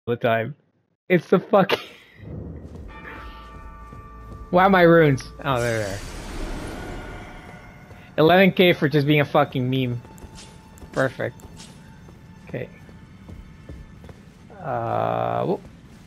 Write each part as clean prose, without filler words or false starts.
the time. It's the fucking. Why are my runes? Oh, they're there. 11K for just being a fucking meme. Perfect. Okay. Whoop.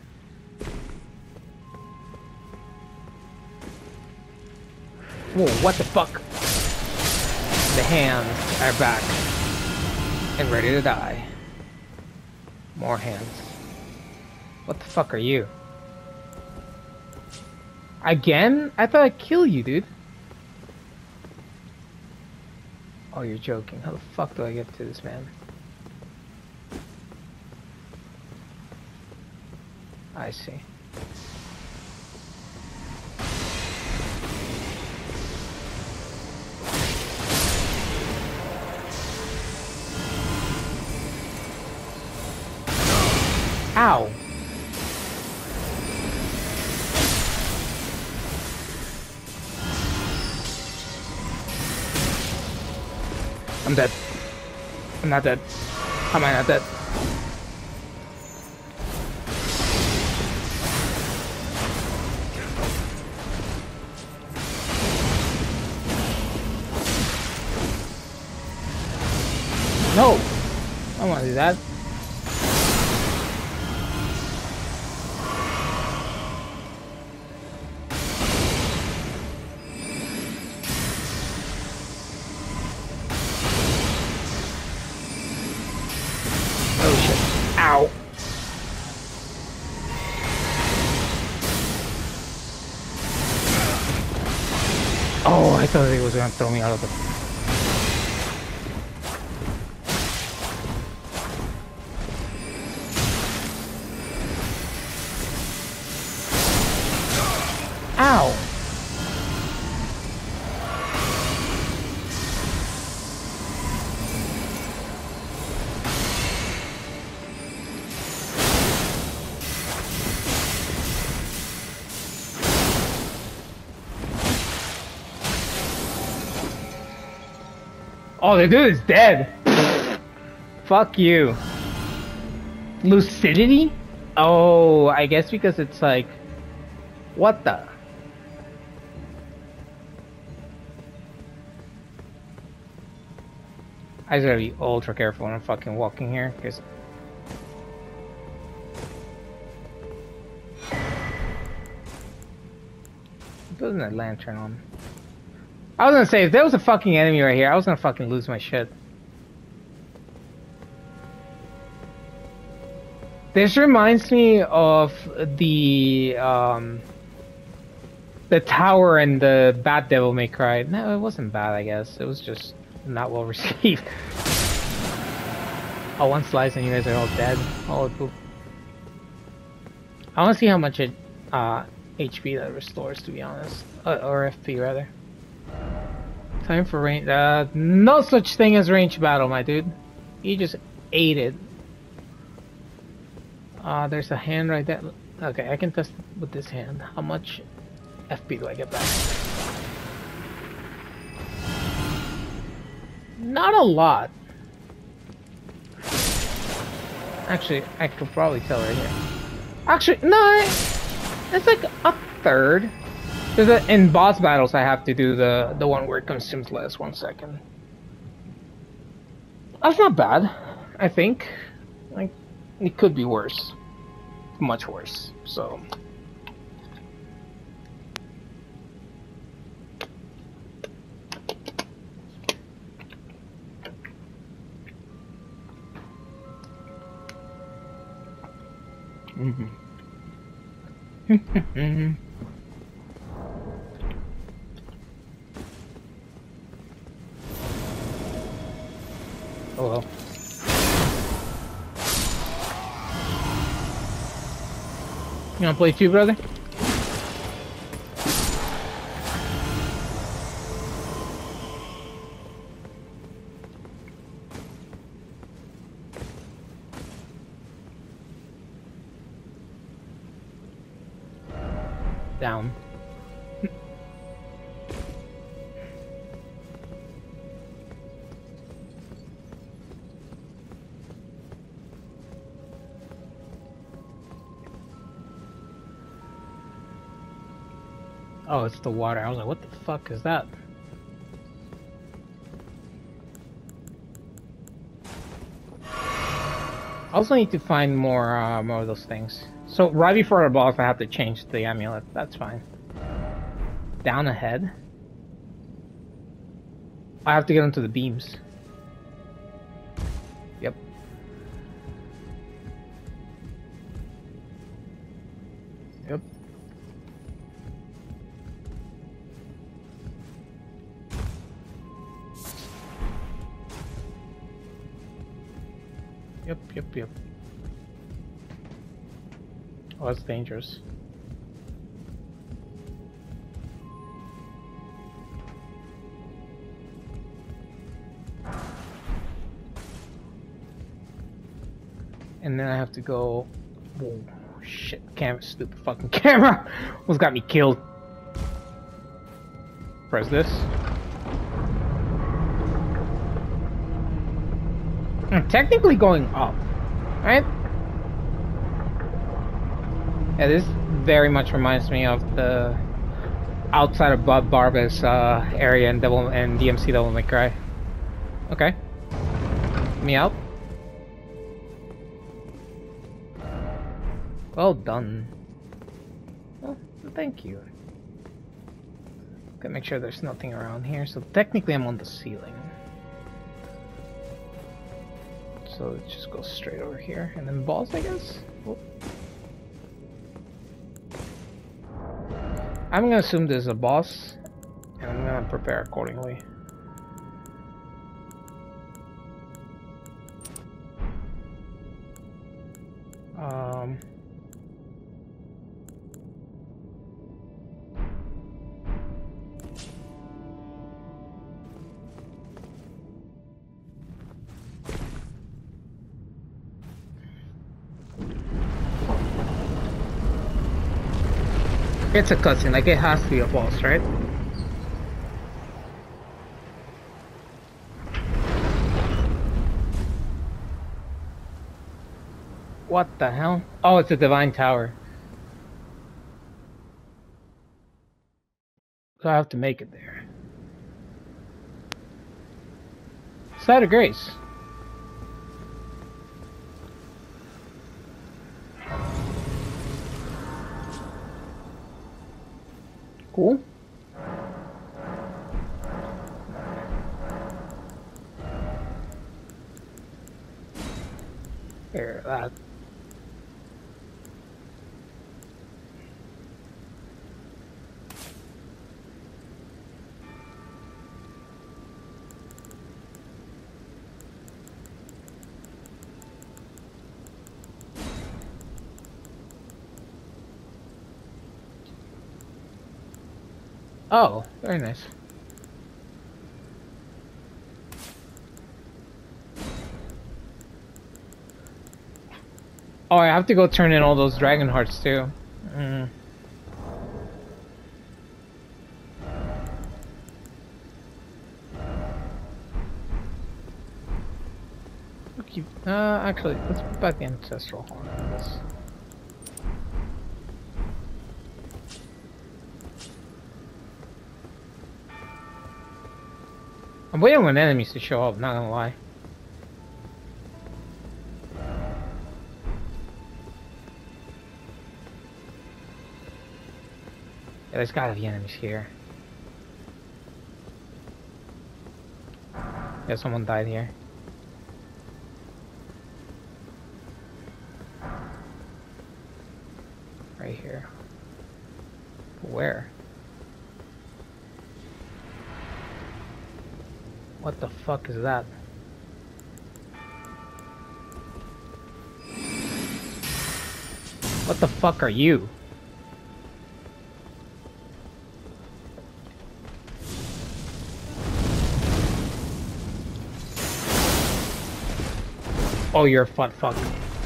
Whoa, what the fuck? The hands are back and ready to die. More hands. What the fuck are you? Again? I thought I'd kill you, dude. Oh, you're joking. How the fuck do I get to this man? I see. Ow! I'm dead. I'm not dead. How am I not dead? No! I don't want to do that. Oh shit. Ow! Oh, I thought it was gonna throw me out of the... Ow! Oh, the dude is dead! Fuck you. Lucidity? Oh, I guess because it's like... What the? I just gotta be ultra careful when I'm fucking walking here, because... Putting that lantern on. I was gonna say, if there was a fucking enemy right here, I was gonna fucking lose my shit. This reminds me of the tower and the Bat Devil May Cry. No, it wasn't bad, I guess. It was just not well received. Oh, one slice and you guys are all dead. Oh, poop. I want to see how much HP that restores, to be honest. Or FP, rather. Time for range. No such thing as range battle, my dude. You just ate it. There's a hand right there. Okay, I can test with this hand. How much FP do I get back? Not a lot. Actually, I could probably tell right here. Actually, no, it's like a third. Because in boss battles, I have to do the one where it consumes less. 1 second. That's not bad, I think. Like, it could be worse. Much worse, so... Oh well. You wanna play too, brother? Down. Oh, it's the water. I was like, what the fuck is that? I also need to find more of those things. So right before the boss, I have to change the amulet. That's fine. Down ahead. I have to get into the beams. Yep. Yep. Yep. Oh, that's dangerous. And then I have to go... Whoa, shit, stupid fucking camera! Almost got me killed. Press this. I'm technically going up, right? Yeah, this very much reminds me of the outside of Bob Barba's area in DMC Devil May Cry. Okay. Get me out. Well done. Well, thank you. Gotta make sure there's nothing around here. So technically I'm on the ceiling. So it just goes straight over here. And then balls, I guess? Oh. I'm gonna assume there's a boss. And I'm gonna prepare accordingly. It's a cutscene, like it has to be a boss, right? What the hell? Oh, it's a divine tower. So I have to make it there. Site of Grace. Cool. Here, that. Oh, very nice. Oh, I have to go turn in all those dragon hearts too. Actually, let's put back the ancestral horn on this. I'm waiting on enemies to show up, not gonna lie. Yeah, there's gotta be enemies here. Yeah, someone died here. Right here. Where? What the fuck is that? What the fuck are you? Oh, you're a fun fuck.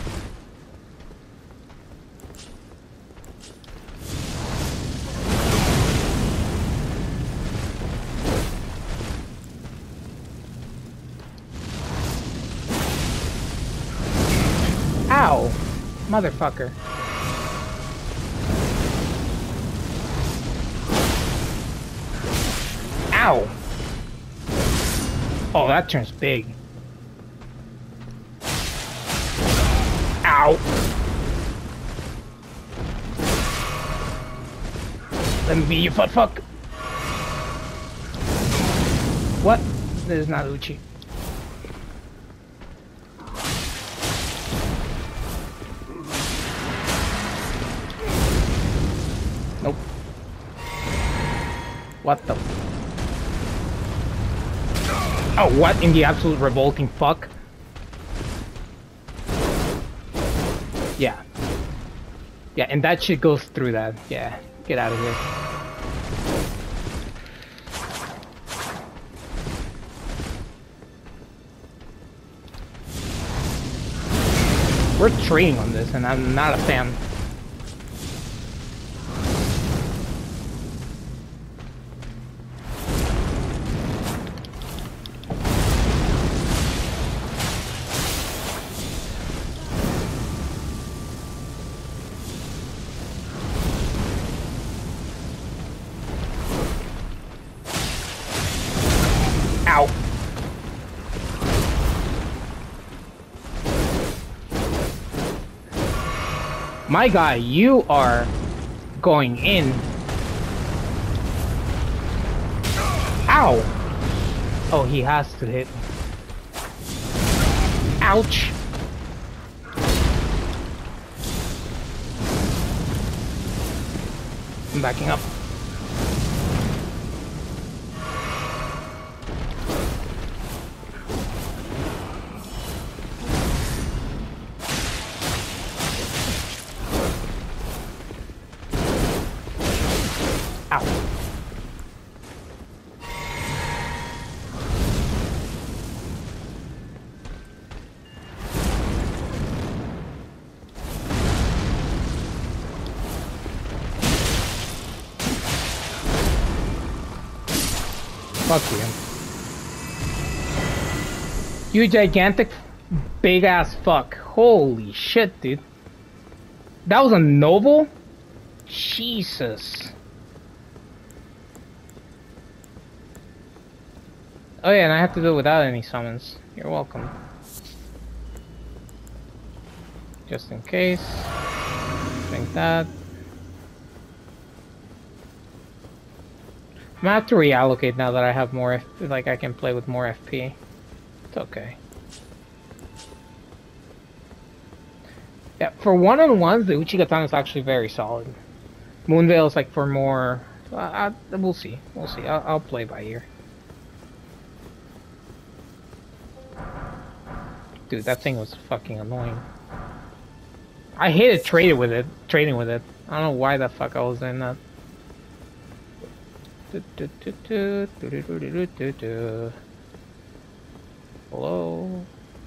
Ow! Motherfucker. Ow! Oh, that turns big. Ow! Let me be your fuck. What? This is not Uchi. Nope. What the? Oh, what in the absolute revolting fuck? Yeah. Yeah, and that shit goes through that. Yeah, get out of here. We're trading on this, and I'm not a fan. Ow. My guy, you are going in. Ow! Oh, he has to hit me. Ouch! I'm backing up. Ow. Fuck you. You gigantic big ass fuck. Holy shit, dude. That was a noble? Jesus. Oh yeah, and I have to do it without any summons. You're welcome. Just in case. Drink that. I'm gonna have to reallocate now that I have more like I can play with more FP. It's okay. Yeah, for one-on-ones, the Uchigatana is actually very solid. Moonveil is like for more... we'll see. We'll see. I'll play by ear. Dude, that thing was fucking annoying. I hated trading with it. I don't know why the fuck I was in that. Hello?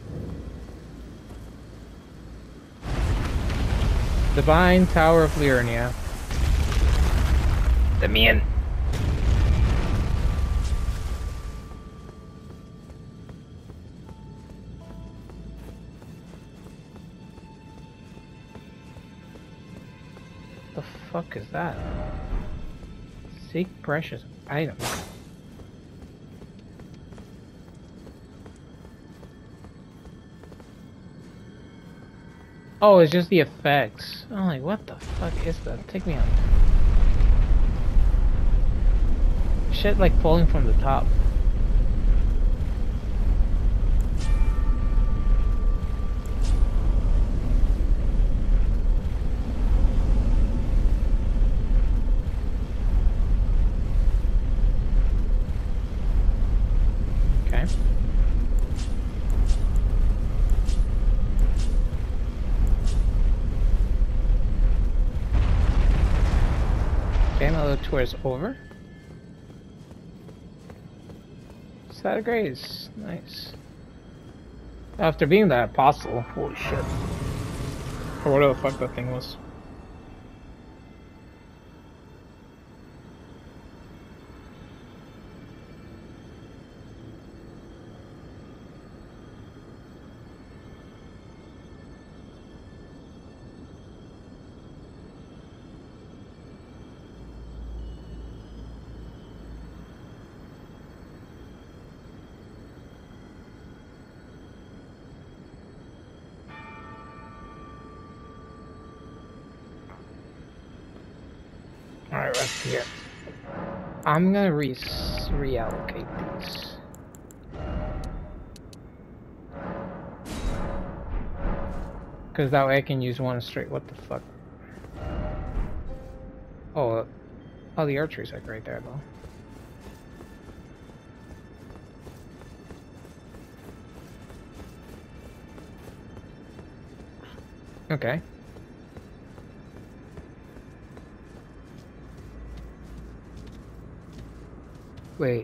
Divine Tower of Liurnia. Let me in. The fuck is that? Seek precious items. Oh, it's just the effects. I'm like, what the fuck is that? Take me out. Shit like falling from the top. Okay. Okay, another tour is over. Sad Grace, nice. After being that apostle, holy shit. Or whatever the fuck that thing was. Alright, right here. I'm gonna reallocate these. Because that way I can use one straight. What the fuck? Oh, the archery's like right there though. Okay. Wait.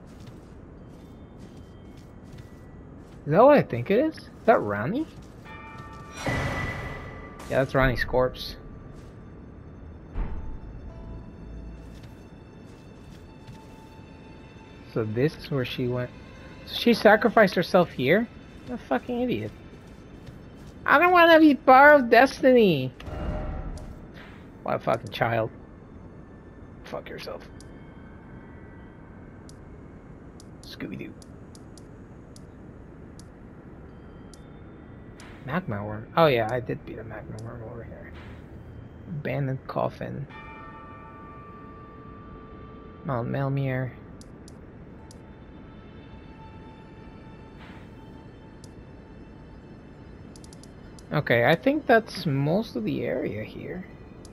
Is that what I think it is? Is that Ronnie? Yeah, that's Ronnie's corpse. So this is where she went. So she sacrificed herself here? What a fucking idiot. I don't want to be part of destiny! What a fucking child. Fuck yourself. Scooby-Doo. Magma worm. Oh yeah, I did beat a magma worm over here. Abandoned coffin. Mount Melmere. Okay, I think that's most of the area here.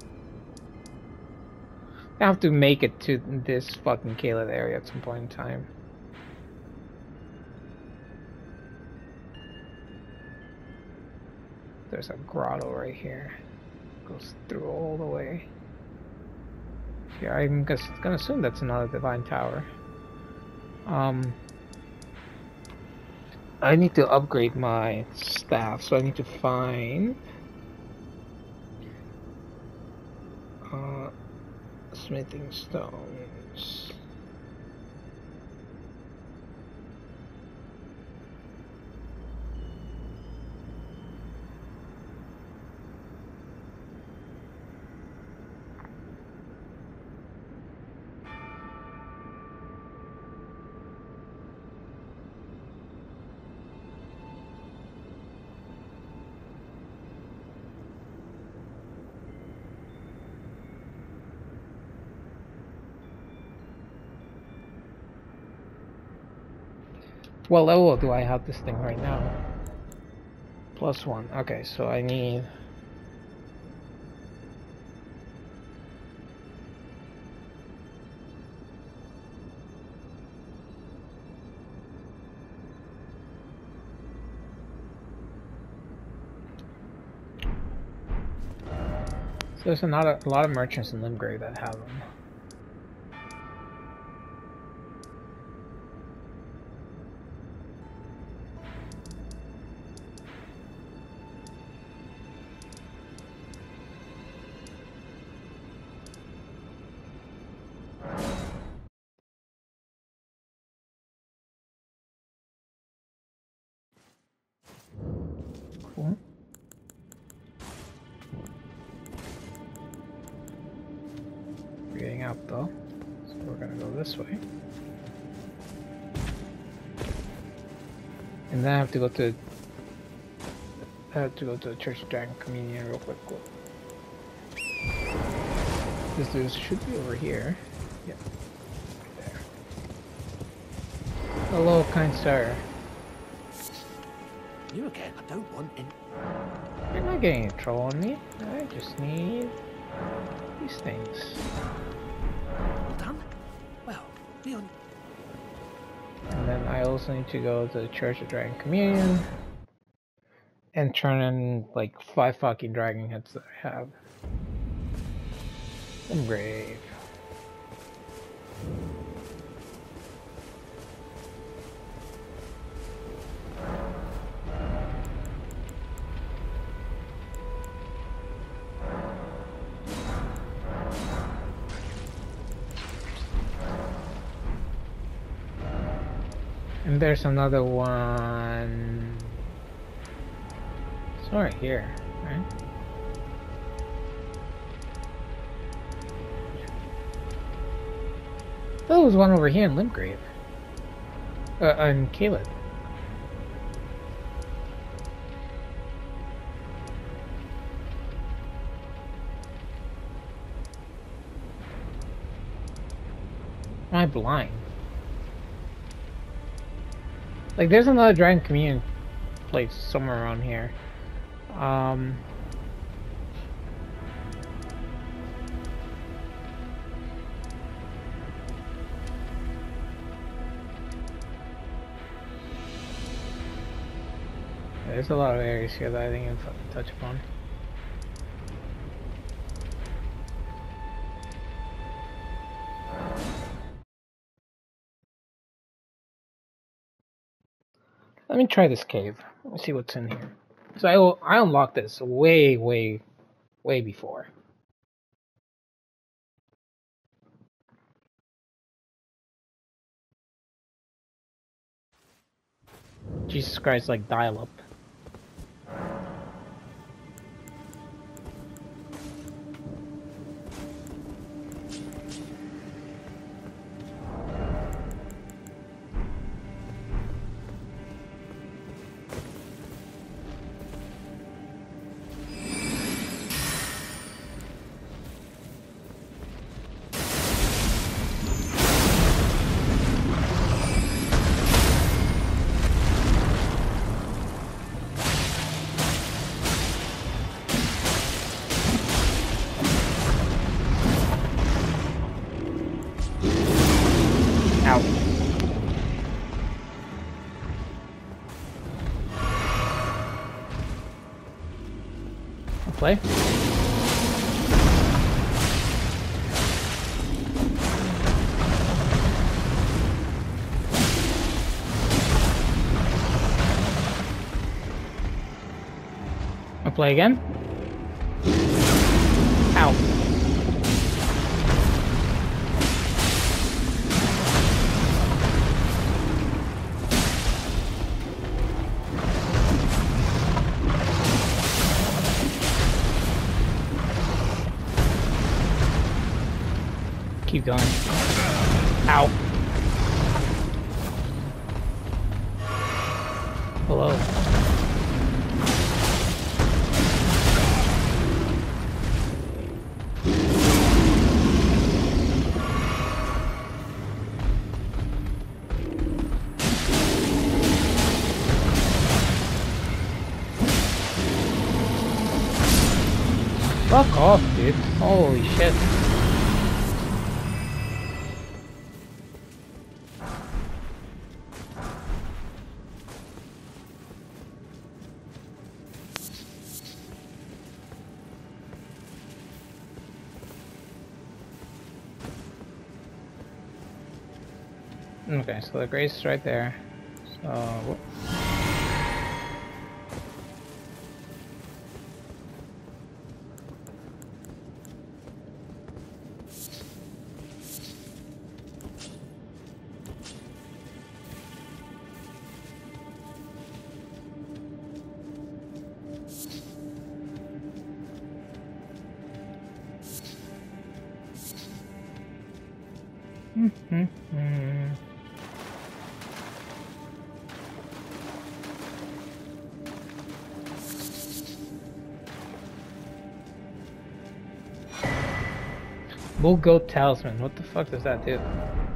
I have to make it to this fucking Caelid area at some point in time. There's a grotto right here. Goes through all the way. Yeah, I'm gonna assume that's another divine tower. I need to upgrade my staff, so I need to find smithing stones. What level do I have this thing right now? +1. Okay, so I need... So there's a lot of merchants in Limgrave that have them. Cool. We're getting out though, so we're gonna go this way. And then I have to go to the Church of Dragon Communion real quick. This dude should be over here. Yep. Right there. Hello, kind sir. You again? I don't want any. You're not getting in trouble on me. I just need these things. All done? Well, be on. And then I also need to go to the Church of Dragon Communion and turn in like 5 fucking dragon heads that I have. Brave. And there's another one. It's right here, right? There was one over here in Limgrave. In Caelid. am I blind? Like, there's another Dragon Communion place somewhere around here. There's a lot of areas here that I didn't even fucking touch upon. Let me try this cave. Let's see what's in here. So I unlocked this way before. Jesus Christ, like dial-up. Ow. I'll play. I'll play again. Ow. Keep going. Ow. Hello. Fuck off, dude. Holy shit. Okay, so the grace is right there. So Bull Goat Talisman. What the fuck does that do?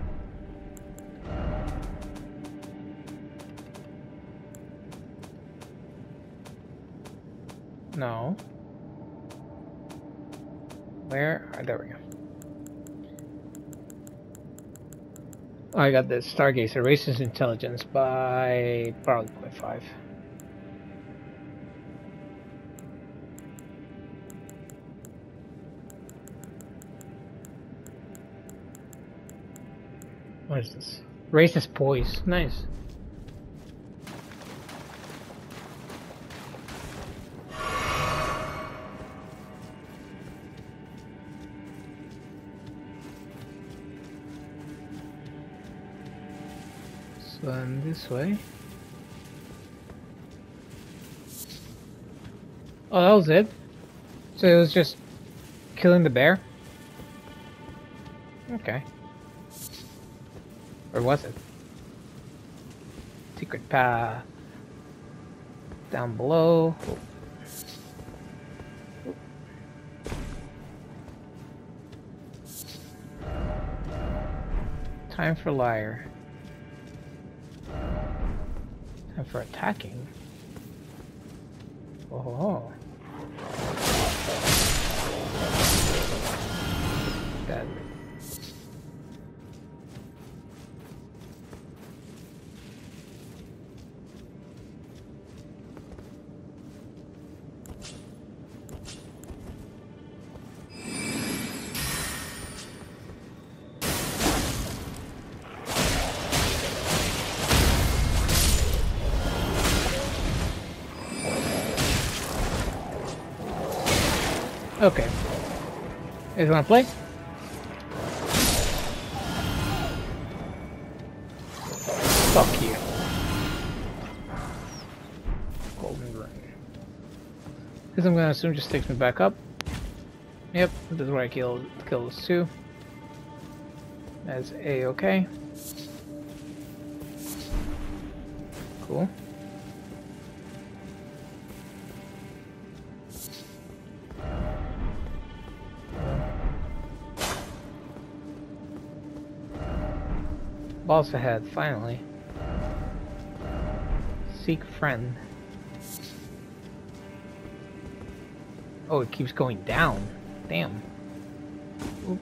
No. Where? Oh, there we go. Oh, I got this. Stargazer. Raises intelligence by probably 0.5. What is this? Raises poise. Nice. So then this way. Oh, that was it? So it was just killing the bear? Okay. Or was it? Secret path. Down below. Oh. Time for liar. Time for attacking. Oh. Dead. Okay. You guys wanna play? Fuck you. Golden ring. This I'm gonna assume just takes me back up. Yep, this is where I kill those two. That's A-okay. Cool. Boss ahead, finally. Seek friend. Oh, it keeps going down. Damn. Oop.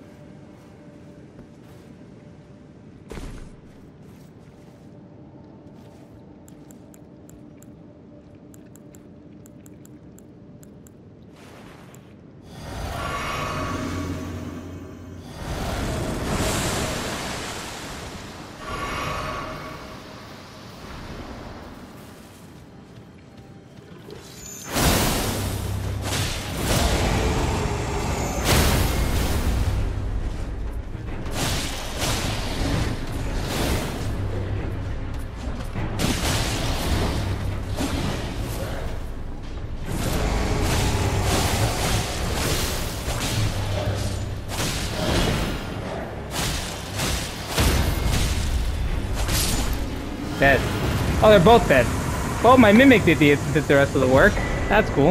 Dead. Oh, they're both dead. Well, my mimic did the rest of the work. That's cool.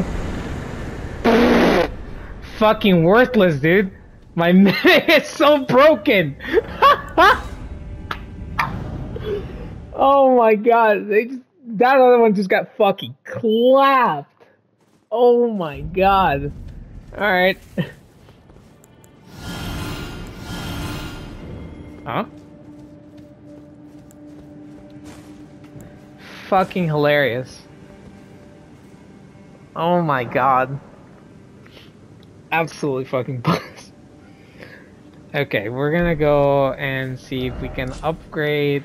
Fucking worthless, dude. My mimic is so broken. Oh my god. That other one just got fucking clapped. Oh my god. Alright. Huh? Fucking hilarious. Oh my god. Absolutely fucking buzzed. Okay, we're gonna go and see if we can upgrade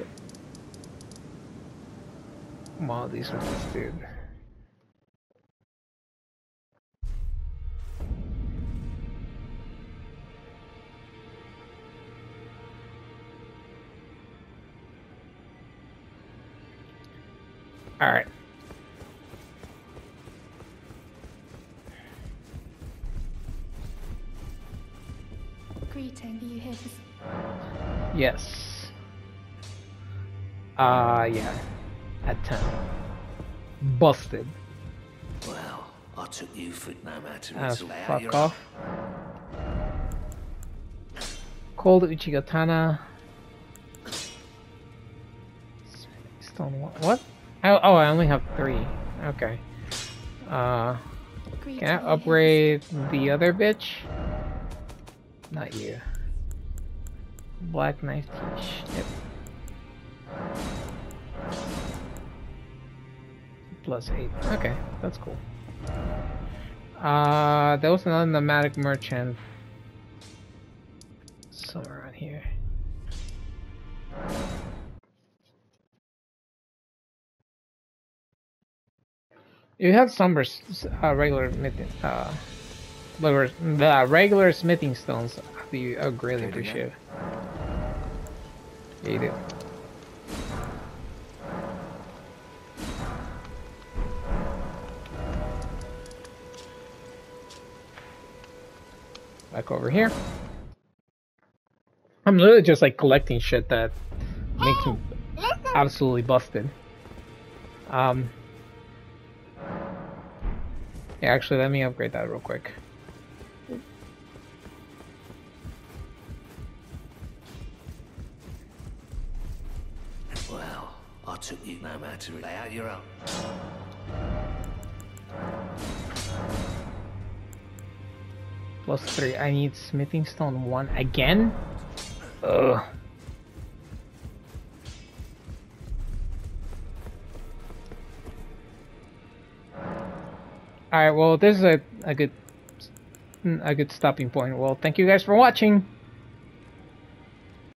one of these with this dude. Alright. Greeting, are you here to... Yes. Yeah. At 10. Busted. Well, I took you for no matter it's Fuck off. Cold Uchigatana. Stone what? Oh, I only have 3. Okay. Can I upgrade the other bitch? Not you. Black knife teach. Yep. +8. Okay, that's cool. There was another nomadic merchant somewhere around here. You have some regular regular smithing stones. I greatly appreciate it. Yeah, you do. Back over here. I'm literally just like collecting shit that makes me absolutely busted. Yeah, actually, let me upgrade that real quick. to lay out your own. +3. I need smithing stone 1 again? Ugh. Alright, well this is a good stopping point. Well, thank you guys for watching.